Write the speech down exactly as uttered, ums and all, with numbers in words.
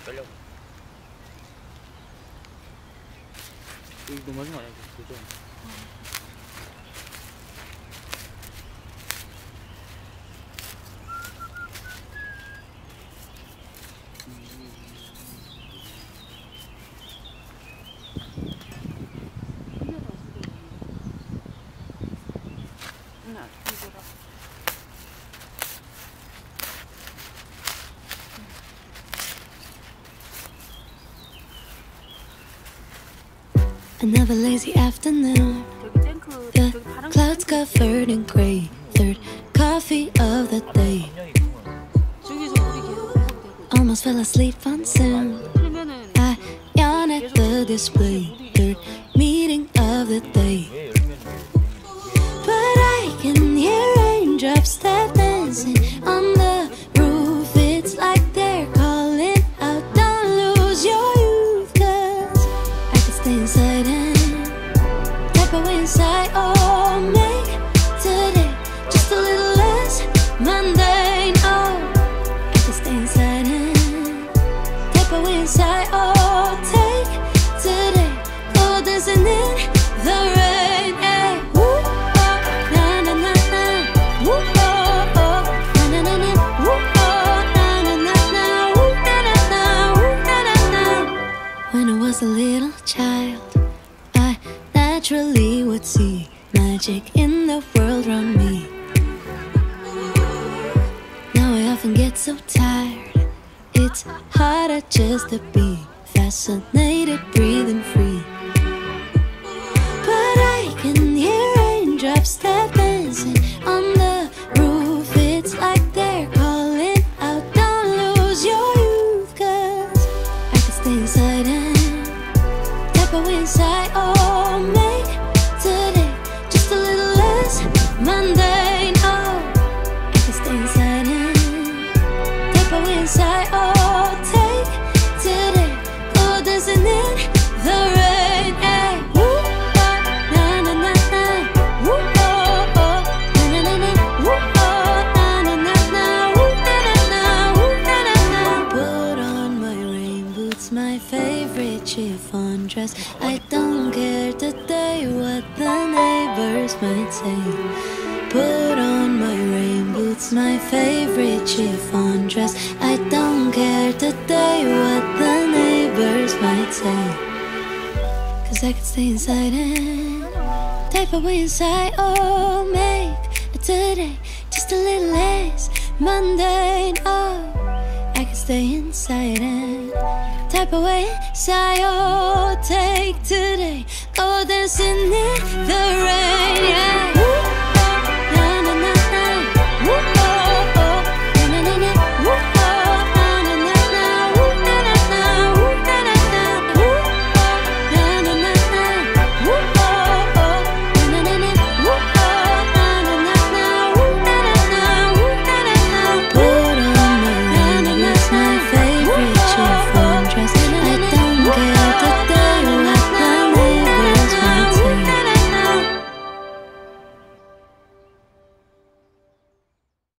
빼려고. 이거 너무 맞은 거 아니야? 그죠? Another lazy afternoon. The clouds covered in gray. Third coffee of the day. Almost fell asleep on soon. I yawn at the display. Third meeting of the day. But I can hear raindrops that dancing on the roof. It's like they're calling out, don't lose your youth. Cause I could stay inside and type away inside. Oh, make today just a little less mundane. Oh, I could stay inside and type away inside. Oh, take today, go dancing in the rain. Hey, woo, oh, na na na na. Woo, oh, oh, na na na na. Woo, oh, na na na na. Woo, na na na. Woo, na na na. When I was a little child, I naturally would see magic in the world around me. Now I often get so tired, it's harder just to be fascinated, breathing free. But I can hear raindrops that dancing on the roof. It's like they're calling out, don't lose your youth. Cause I can stay inside and type away inside. Oh, make today just a little less mundane. Oh, I can stay inside and type away inside. Oh, take today, go dancing in the rain. Hey, woo, oh, na na na na. Woo, oh, oh, na na na na. Woo, oh, na na na na. Woo, na na na. Woo, na na na. Put on my rain boots, my favorite chiffon dress. I don't care today what the neighbors might say. Put on my rain boots, my favorite chiffon dress. I don't care today what the neighbors might say. Cause I can stay inside and type away inside. Oh, make today just a little less mundane. Oh, I can stay inside and type away inside. Oh, take today, go dancing in the rain. Yeah.